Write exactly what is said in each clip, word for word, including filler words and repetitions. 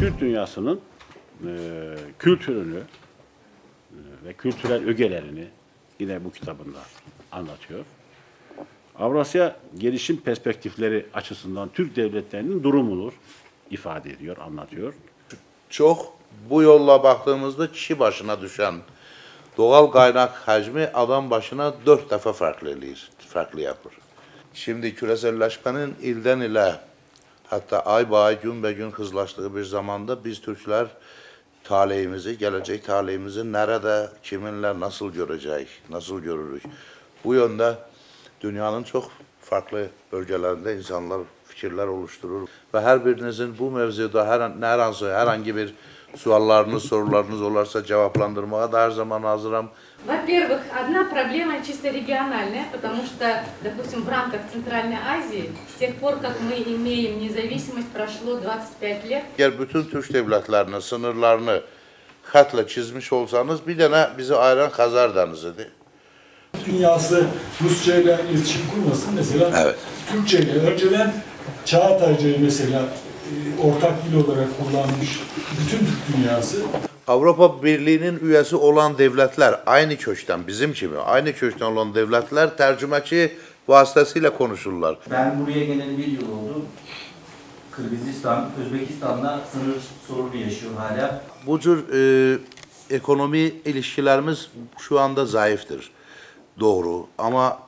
Türk dünyasının e, kültürünü e, ve kültürel ögelerini yine bu kitabında anlatıyor. Avrasya gelişim perspektifleri açısından Türk devletlerinin durumunu ifade ediyor, anlatıyor. Çok bu yolla baktığımızda kişi başına düşen doğal kaynak hacmi adam başına dört defa farklı, farklı yapır. Şimdi küreselleşmenin ilden ile hatta ay be ay, gün be gün hızlaştığı bir zamanda biz Türkler talihimizi, gelecek talihimizi nerede, kiminle nasıl göreceğiz, nasıl görürük? Bu yönde dünyanın çok farklı bölgelerinde insanlar fikirler oluşturur. Ve her birinizin bu mevzuda her, her hansı, herhangi bir suallarınız, sorularınız olursa cevaplandırmaya da her zaman hazırım. Во-первых, одна проблема чисто региональная, потому что, допустим, в рамках Центральной Азии, с тех пор, как мы имеем независимость, прошло двадцать пять лет. Eğer bütün Türk devletlerinin sınırlarını hatla çizmiş olsanız bir tane bizi ayıran Hazar Denizi'dir. Dünyası Rusça ile iletişim kurmasın mesela. Evet. Türkçe ile önceden Çağatayca'yı mesela e, ortak dil olarak kullanmış bütün Türk dünyası. Avrupa Birliği'nin üyesi olan devletler aynı köşten, bizim gibi aynı köşten olan devletler tercümeçi vasıtasıyla konuşurlar. Ben buraya geleli bir yıl oldu. Kırgızistan, Özbekistan'la sınır sorunu yaşıyor hala. Bu tür e, ekonomi ilişkilerimiz şu anda zayıftır. Doğru ama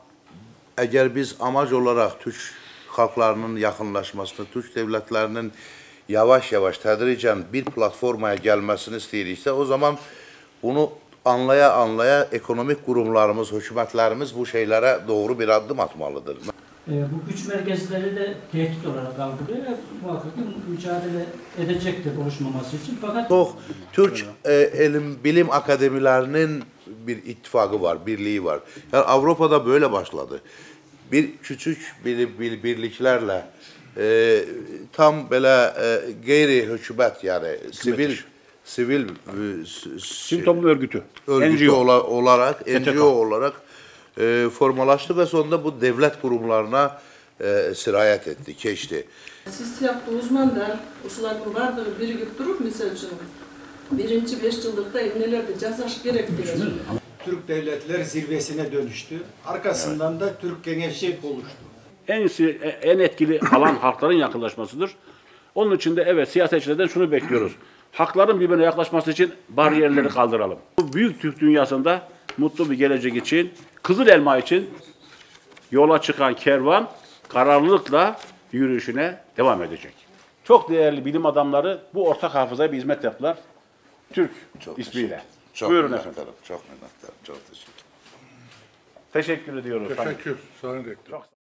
eğer biz amaç olarak Türk halklarının yakınlaşmasını, Türk devletlerinin yavaş yavaş tedricen bir platformaya gelmesini istəyiriksə, o zaman bunu anlaya anlaya ekonomik kurumlarımız, hükümetlerimiz bu şeylere doğru bir adım atmalıdır. E, bu güç merkezleri de tehdit olarak algılıyor ve muhakkak mücadele edecektir oluşmaması için. Fakat Çok Türk e, elim, bilim akademilerinin bir ittifakı var, birliği var. Yani Avrupa'da böyle başladı. Bir küçük bir, bir birliklerle e, tam böyle e, gayri hükümet yani sivil sivil e, Sivil toplum örgütü, örgütü N G O ola, olarak T T K. N G O olarak e, formalaştı ve sonunda bu devlet kurumlarına e, sirayet etti, geçti. Siyasette uzmanlar, usuların vardır, birikip durur misal için. Birinci beş yıllıkta nelerde cazaş gerektiriyor. Türk devletler zirvesine dönüştü. Arkasından evet. da Türk Gençlik oluştu. En, en etkili alan halkların yakınlaşmasıdır. Onun için de evet siyasetçilerden şunu bekliyoruz. Hakların birbirine yaklaşması için bariyerleri kaldıralım. Bu büyük Türk dünyasında mutlu bir gelecek için, Kızıl Elma için yola çıkan kervan kararlılıkla yürüyüşüne devam edecek. Çok değerli bilim adamları bu ortak hafızaya bir hizmet yaptılar. Türk çok ismiyle. Çok Buyurun efendim. Çok minnettarım. Çok teşekkür ederim. Teşekkür ediyoruz. Teşekkür. Sayın Rektör.